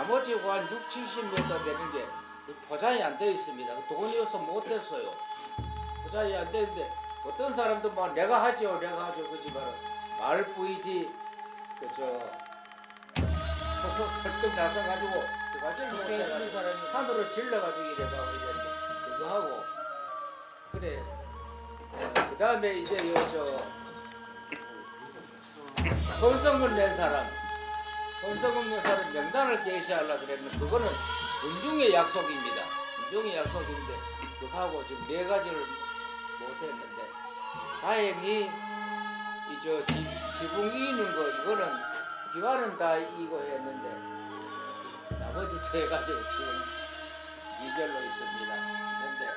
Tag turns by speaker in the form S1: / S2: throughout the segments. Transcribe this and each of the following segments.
S1: 나머지고 한 6, 70m 되는 게 포장이 안 되어 있습니다. 돈이 없어 못했어요. 포장이 안 되는데 어떤 사람도 막 내가 하죠 그지만 말뿐이지 그저 설득 나서가지고 완전히 못해가지고 사람이 산으로 질러가지고 이래가 그거 하고 그래. 그 다음에 이제 손성문 낸 사람 명단을 게시하려고 그랬는데 그거는 군중의 약속입니다. 군중의 약속인데 그거 하고 지금 4가지를 못했는데 다행히 지붕 이는 거 이거는 기와는 다 이거 했는데 나머지 3가지 지금 미결로 있습니다. 근데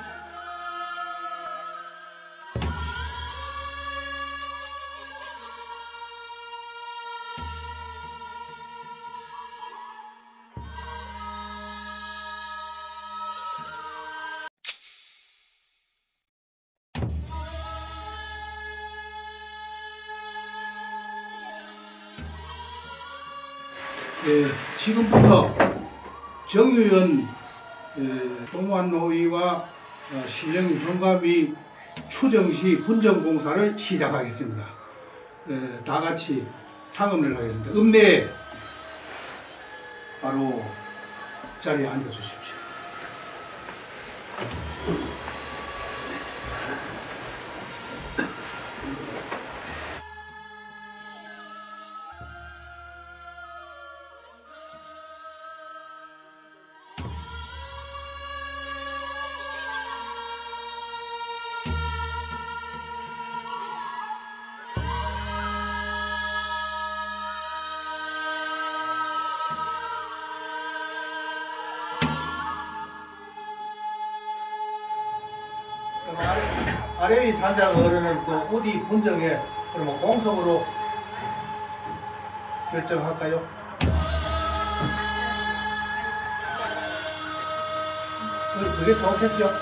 S2: 지금부터 정유연 동안노위와 신령 경감이 추정시 분정공사를 시작하겠습니다. 다 같이 상음을 하겠습니다. 읍내에 바로 자리에 앉아주십시오. 아래위 산장 어른은 그 어디 분정에 그러면 공석으로 결정할까요? 그게 좋겠죠?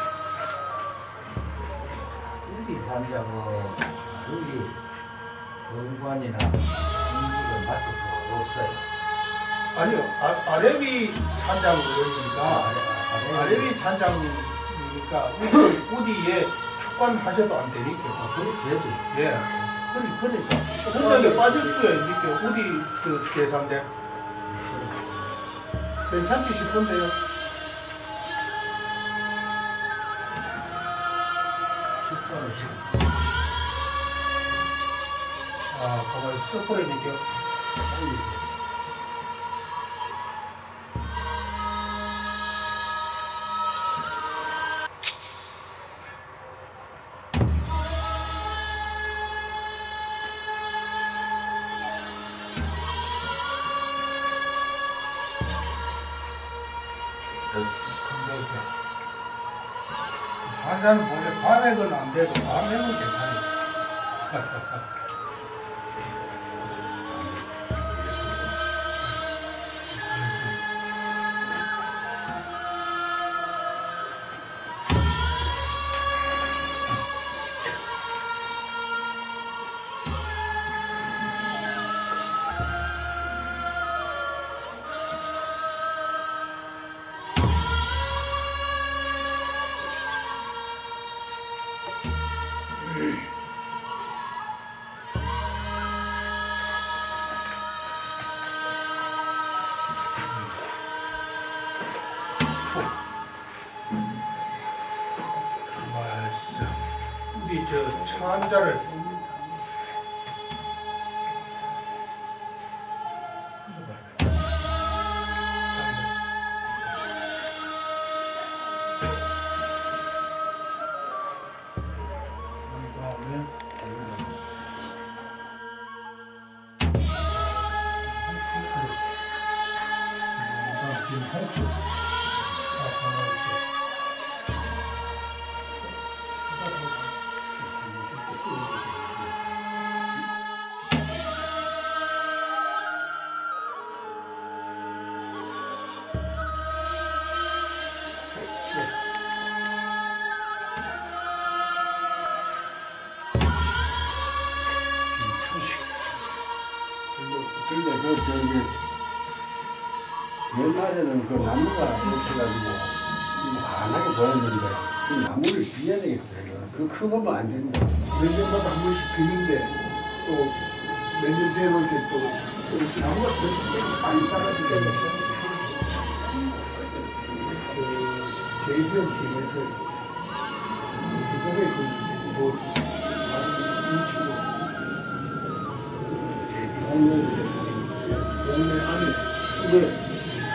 S1: 우리 산장은 우리 의관이나 공직을 맡을 수가 없어요.
S2: 아니요, 아래위 산장 어른이니까 아래위 산장이니까 우디에 축관하셔도 안 되니까.
S1: 그래도
S2: 예. 그러니까 분정에 빠질 수야 있니까 우디 그 대상대 괜찮지 싶은데요. 가만히 썩버리니까. 환자는 원래 관액은 안 돼도 관액은 괜찮아요. 우리 저 찬자를
S3: 옛날에는 그 나무가 이렇게 해가지고 환하게 보였는데 그 나무를 비워야 되겠어요. 그거 보면 안 된다.
S2: 몇 년마다 한 번씩 비는데 또 몇 년 되면 또 나무가 더 많이 쌓아지게 되면 제주형 지에서 그거에 그뭐 인치고 동네 안에 이게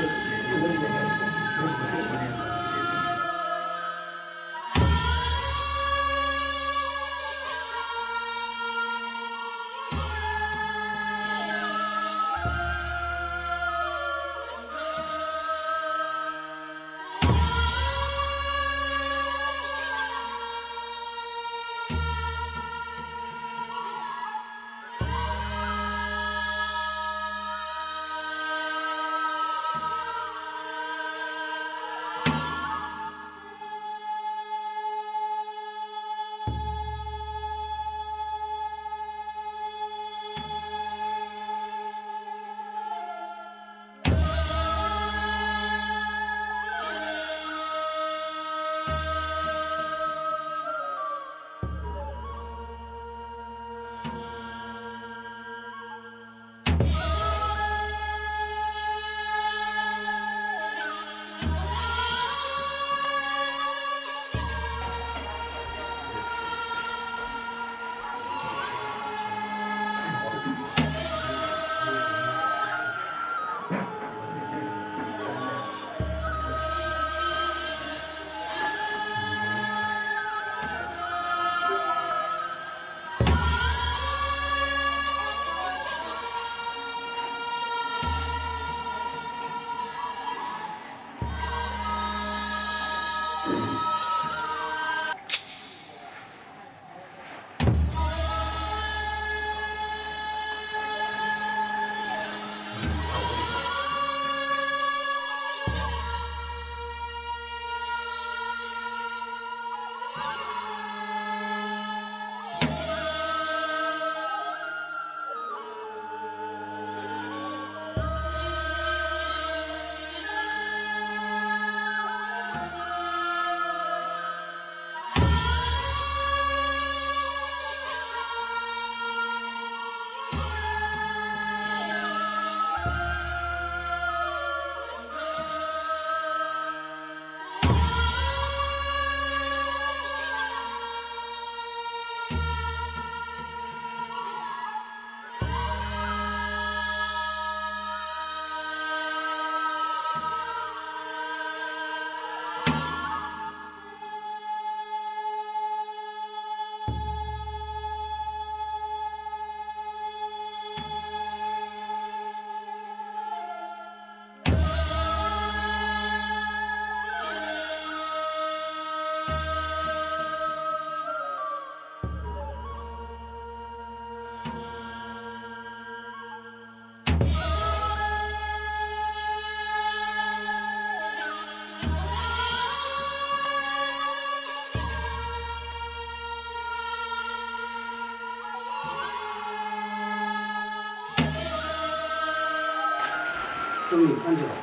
S3: 형님 앉아라.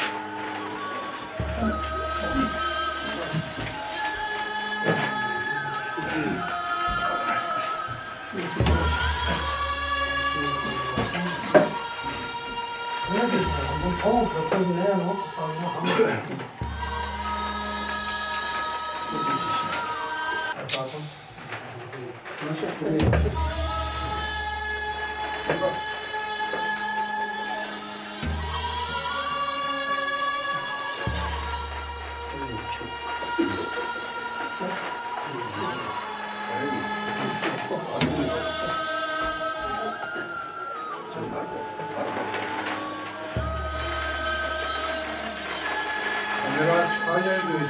S2: 한번 보고 그렇게 내놓고 한번 내가 찬양교회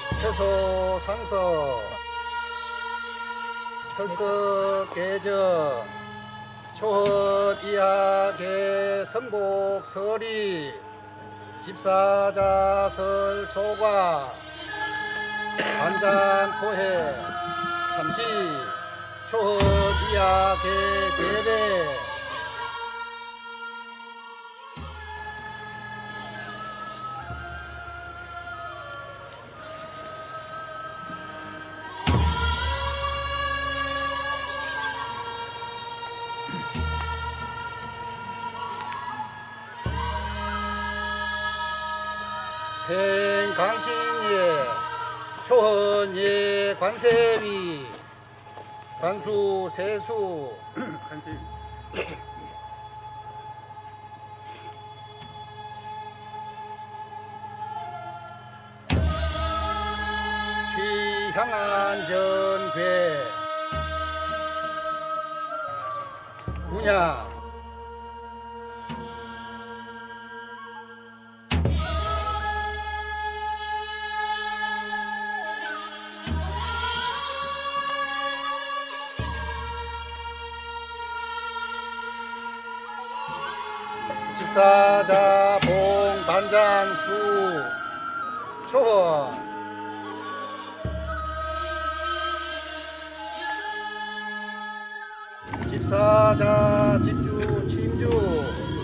S4: 채소 상서 설석 계정 초헛 이하계 선복 서리 집사자 설 소과 반잔 포해 참시 초헛 이하계 대대 행강신예 초헌예 관세위 관수 세수 취향안 전괴 문양 집사자 봉 반장수 초헌 집사자 집주 침주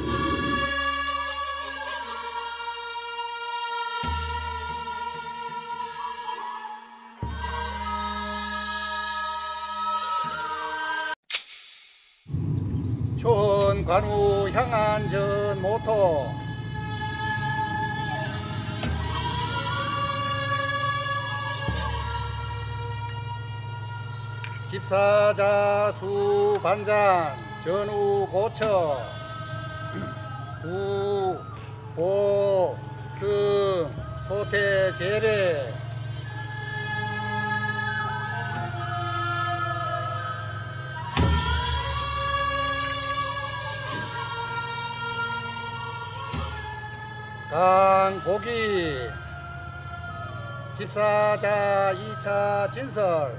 S4: 초헌 관우 향안전 모토 집사자 수 반장 전우 고처 우, 보, 등, 소태 재배 강고기 집사자 2차 진설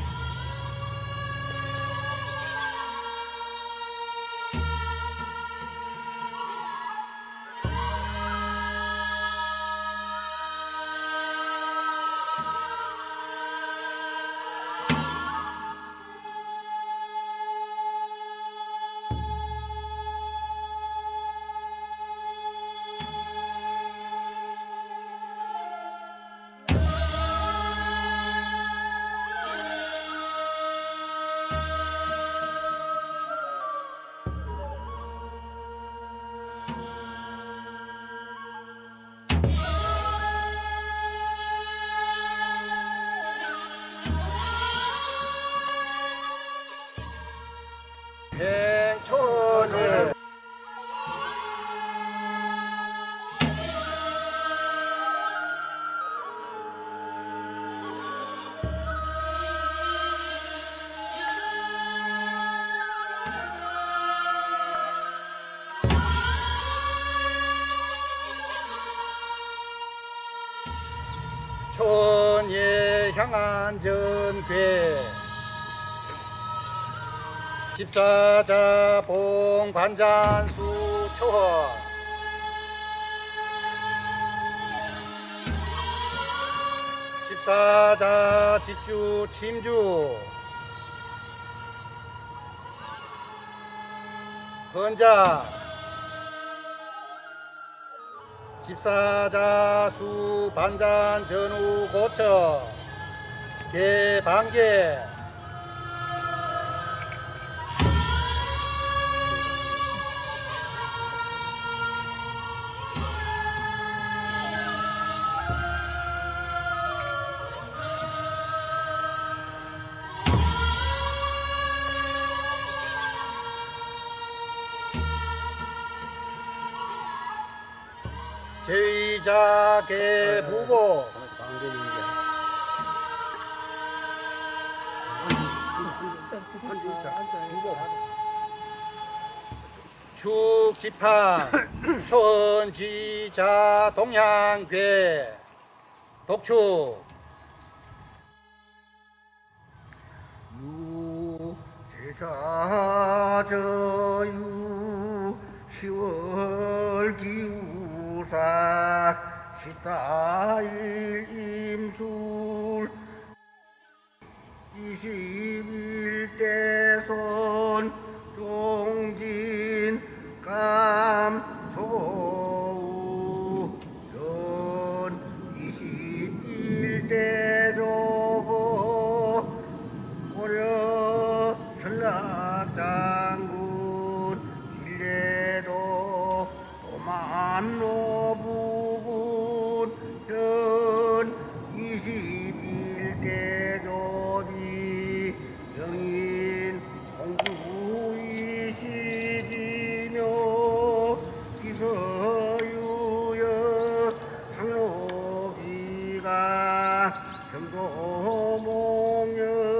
S4: 행촌을 촌예 향한 전괴 집사자 봉 반잔수 초헌 집사자 집주 침주 헌자 집사자 수 반잔 전우 고처 개방계 제의자 개부보 축지팡 초헌지자 동향괴 독축
S5: 자저유 10월 기우사 14일 임술 21대손 종진 감소우 전 21대 조보 고려 전락장군 길래도 도만로 부군 전 21대 조지 영인 공주이시지며 기서유여 상록이가 정도몽영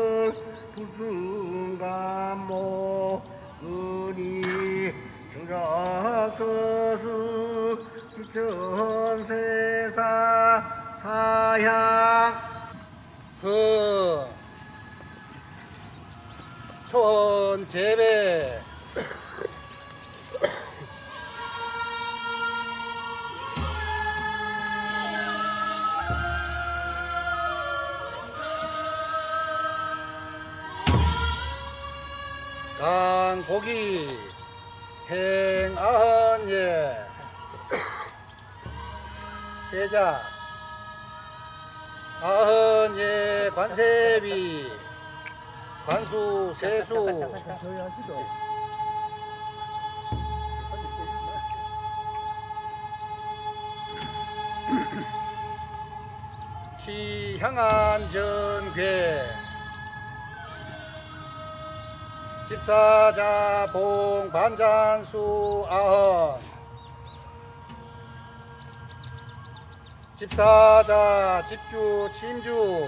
S5: 불승감모 은이 정작서수 지천세사 사향
S4: 그 촌재배 강고기 행아흔예 대자 아흔예 관세비 관수 세수
S2: 저희 하시죠.
S4: 시향안 전괴 집사자 봉 반잔수 아흔 집사자 집주 침주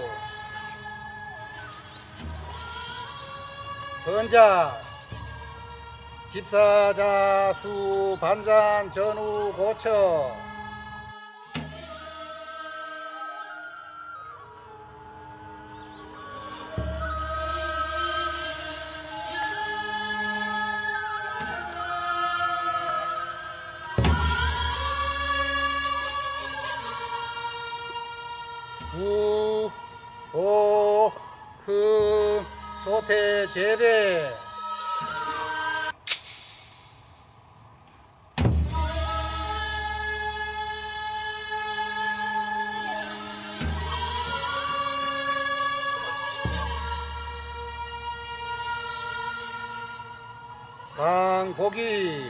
S4: 번자 집사자 수 반잔 전후 고처 우, 오, 그, 소태, 재배 강고기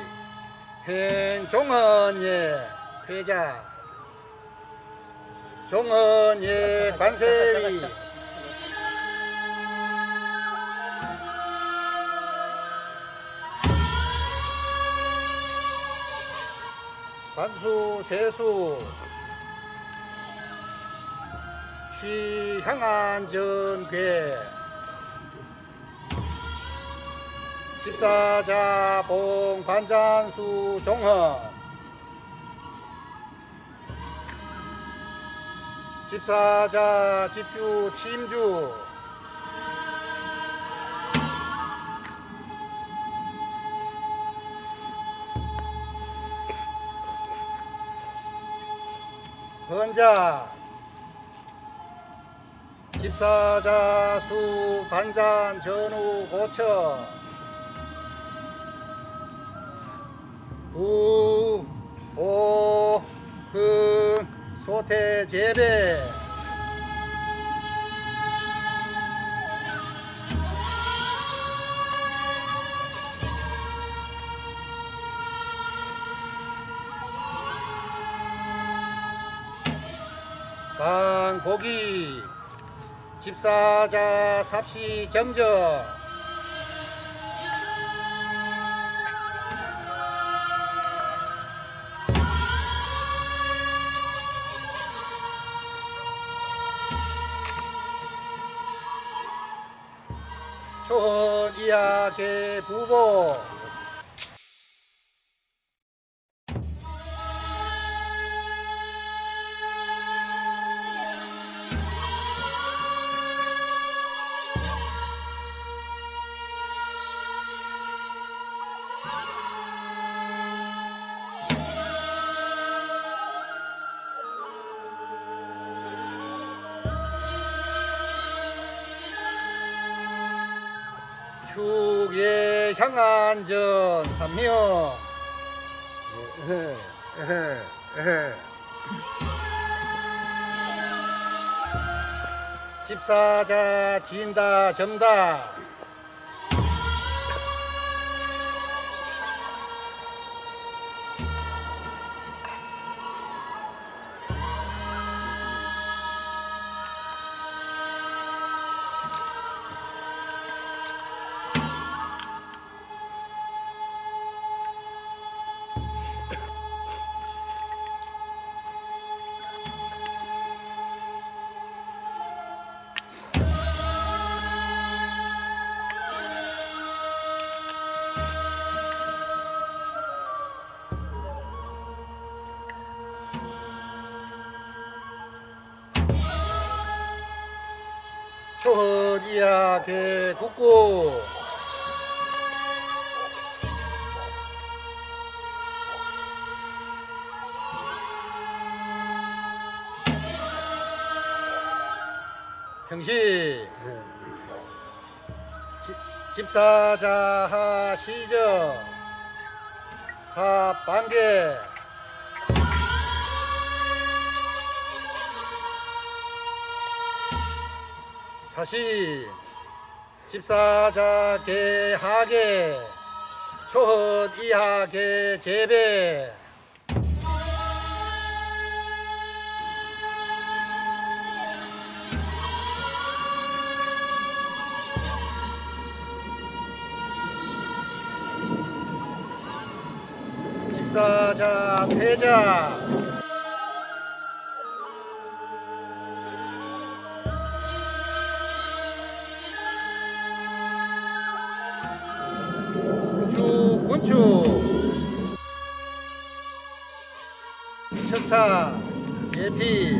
S4: 행종헌예 회자 종헌예 관세위 관수 세수 취향안 전괴 집사자 봉 반잔수 종헌 집사자 집주 침주 번자 집사자 수 반잔 전후 고처 우, 오, 그, 소태, 재배 강고기 집사자 삽시 정정 촌이야계 부보 축에 향한 전 삼명. 집사자 진다 점다. 초허지야 개국구. 형시 집사자 하시저 합반개. 사시 집사자 개하개 초헛 이하개 재배. 집사자 퇴자. 군축 척차 예피.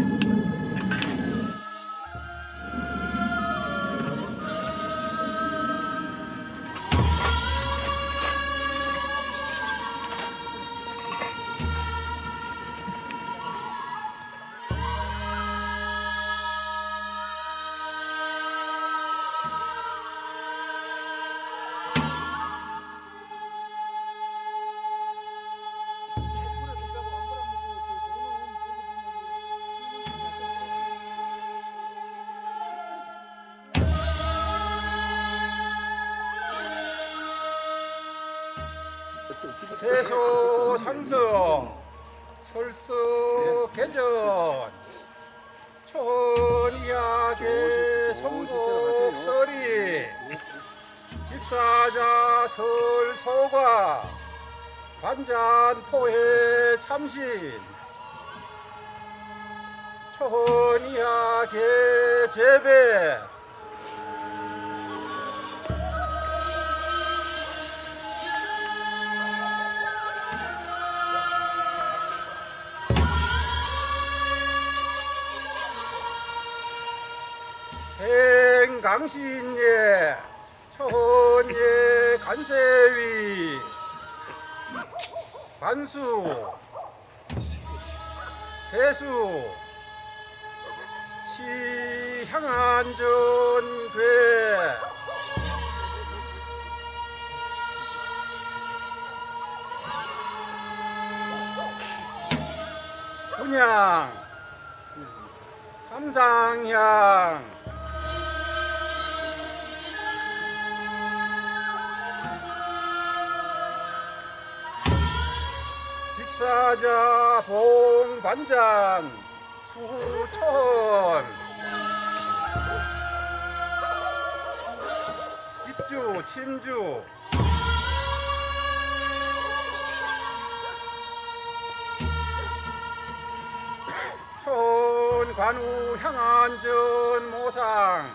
S4: 세소 상성 설서 개전 천이하게 성곡설이 집사자 설소가 반잔포해 참신 천이하게 재배. 행강신예 천예 간세위 반수 대수 시향안전괴 분양 삼상향 집사자 봉반장 수천 집주 침주 천관우 향안전 모상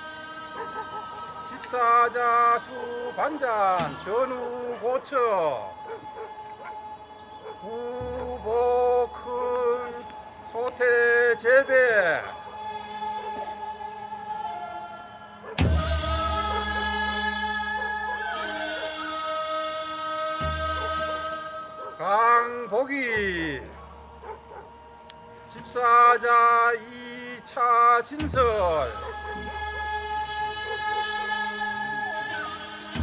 S4: 집사자 수반장 전우 고처 후보 큰 소태 재배 강복이 집사자 2차 진설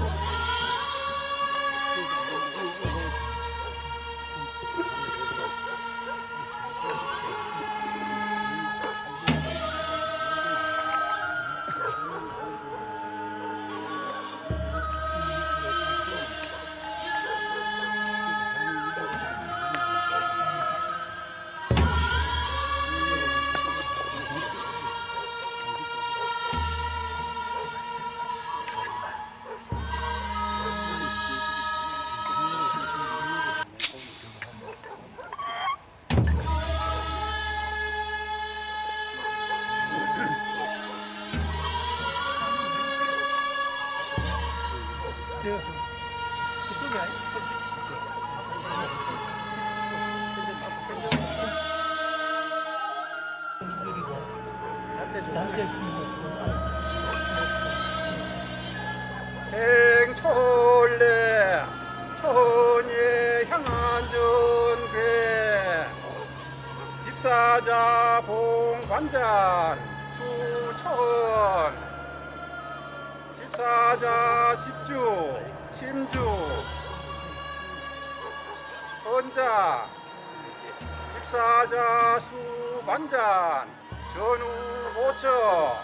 S4: 행철래 천에 향한 전괴 집사자 봉관잔 수천 집사자 집주 심주 헌자 집사자 수반잔 전후 고처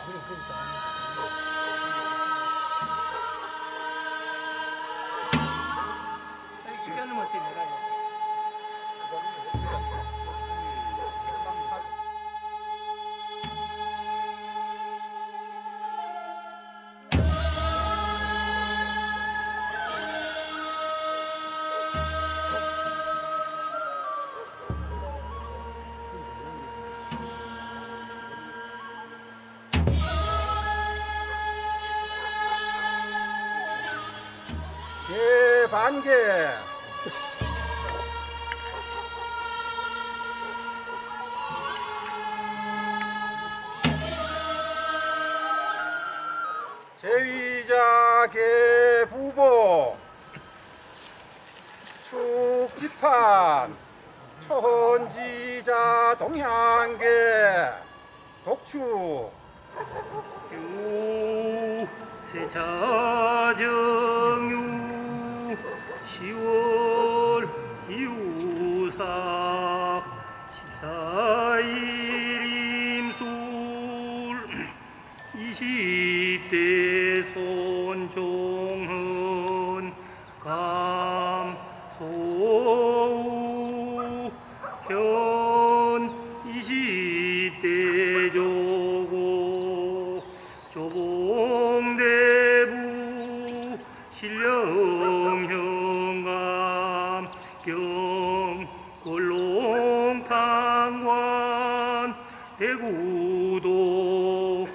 S4: 반개 제위자 개부보 축지판 초헌지자 동향계 독추
S6: 세자정유 10월 이우삭 14일 임술 20대 손종헌 감소우 현 20대 조고 조봉대부 신령현감 경골롱판관 대구도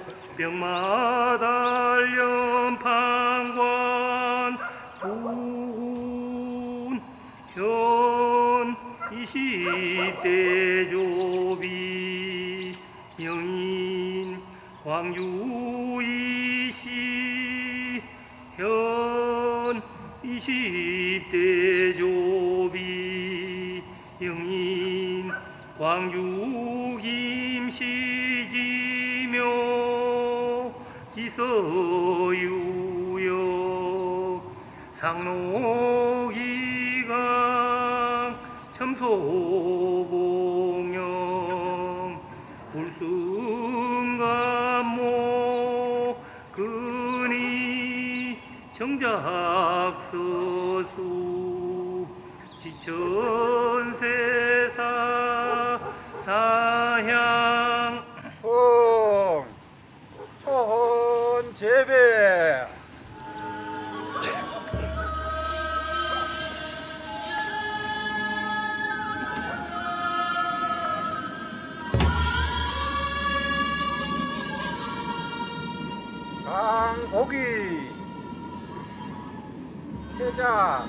S6: 병마달연판관 부군 현 20대 조비 영인 광주이시 현 20대 조비 영인 광주 김시지묘 기서유역 상록이강 첨소공영 불승감모 근이 정작서수 지천세사 사향
S4: 초헌재배 강고기 해장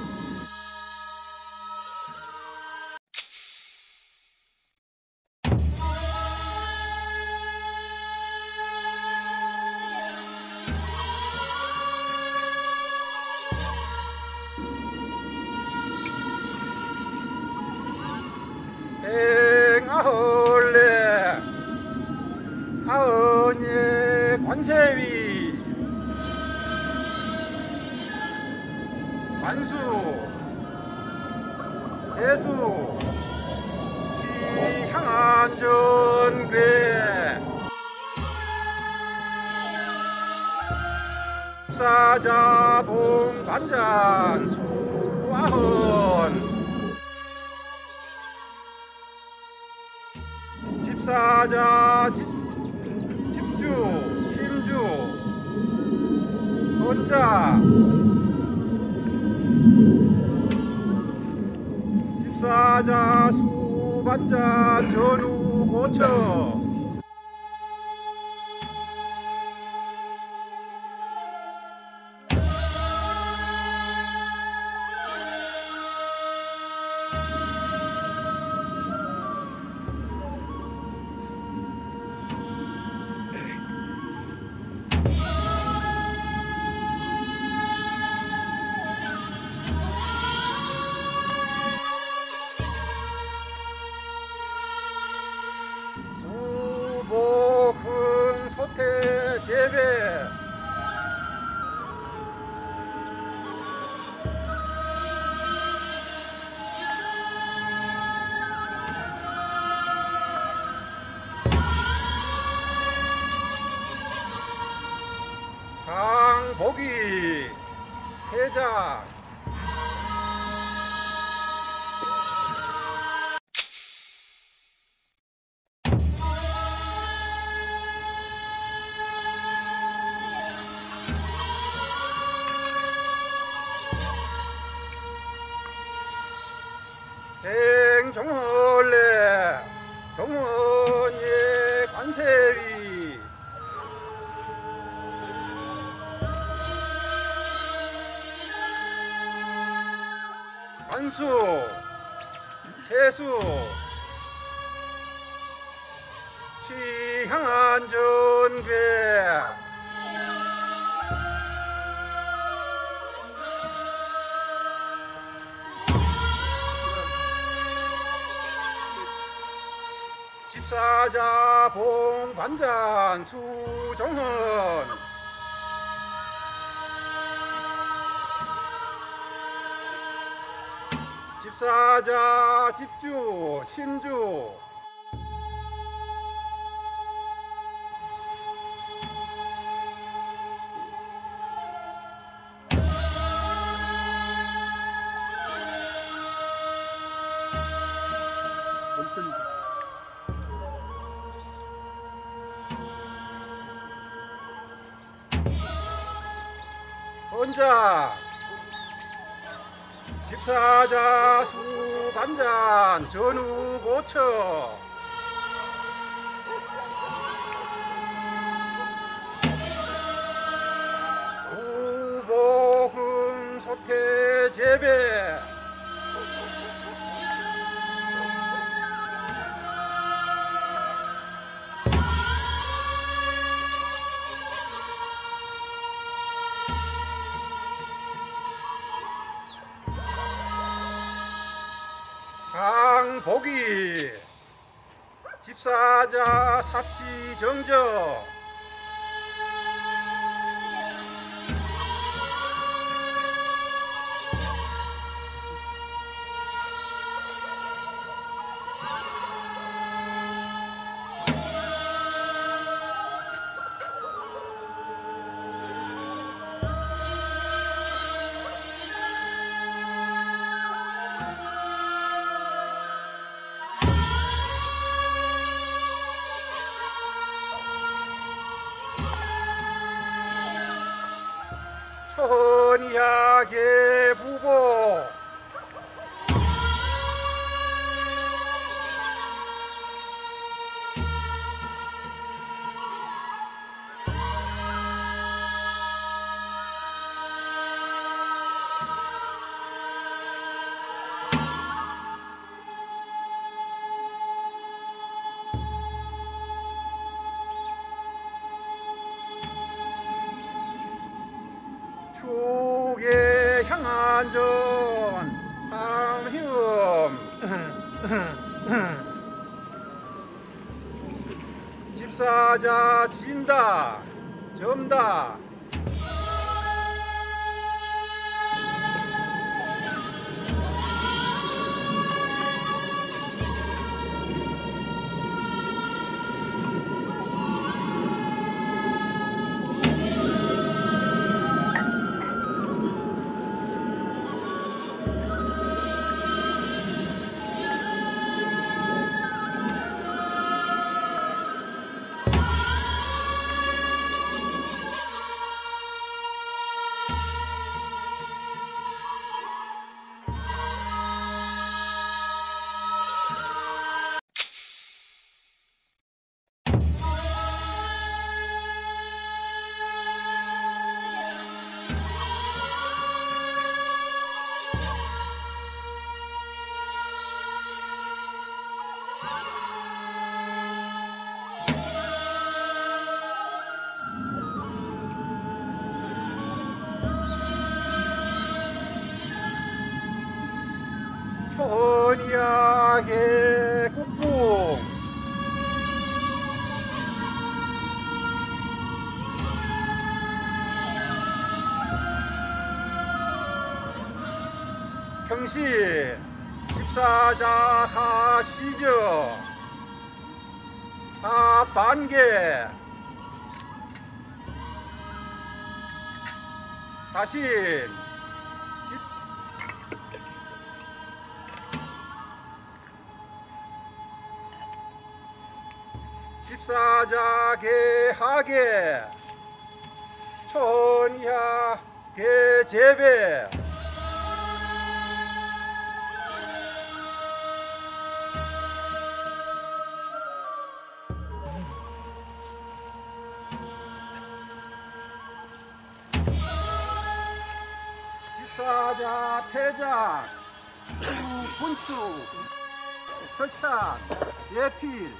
S4: 행아헐래 아언예 관세위 관수 세수 지향안전괴 사자 봉관잔 수아헌 집사자 집주 심주 헌자 집사자 수반자 전후 고처
S5: 대장 행정원래 정원예 관세위 관수 세수 취향한 전괴 집사자 봉반잔 수정헌 집사자 집주 친주 헌자 집사자 수반잔 전우고처 우복은 소태제배 강복이 집사자 삽시정저 천이하게 부보 축에 향한 전 상희음 집사자 진다 점다 천이하게 국궁 평시 집사자 사시저 사반계 사신 집사자 개하계 천야 개재배 집사자 태장 분축 설찬 예필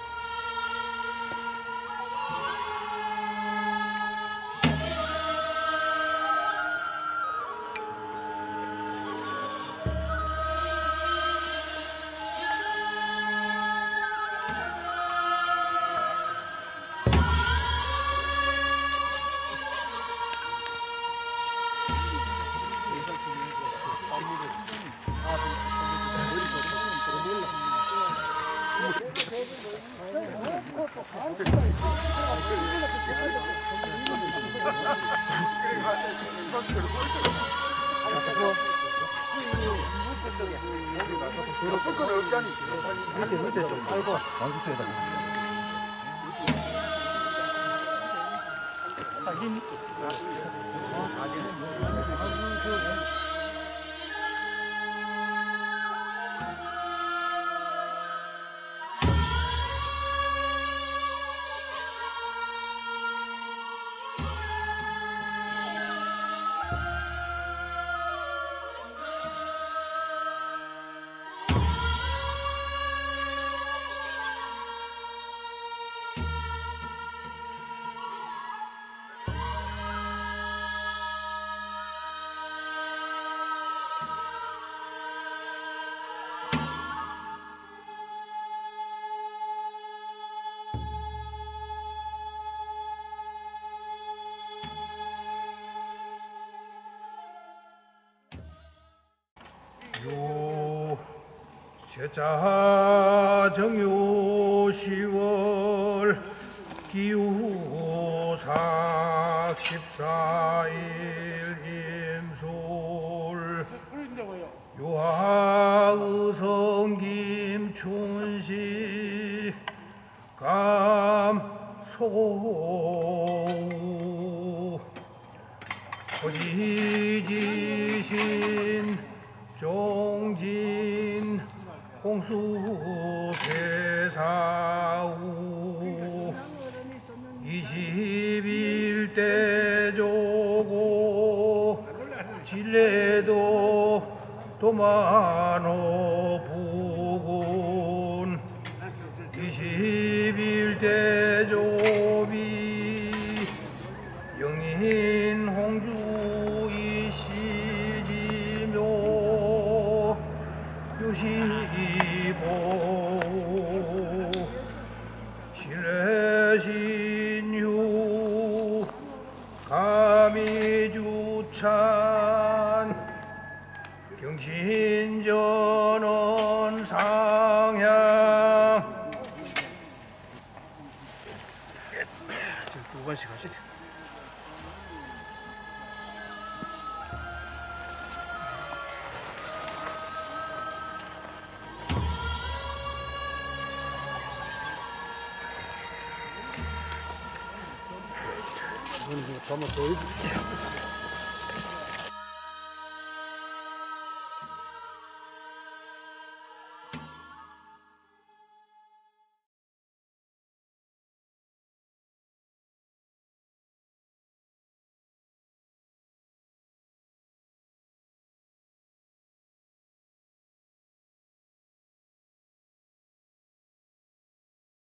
S5: 요 제자 정유 10월 기우사 14일 임술 요하의성 김춘식 감소 거지지신 종진 홍수 대사우 21대 조고 진례도 도만호 부군 21대 조비 영인 홍주 이시지묘 유시보 신뢰신유 감이주찬 경신전원 상향 두 번씩 하시네.
S2: 한번 더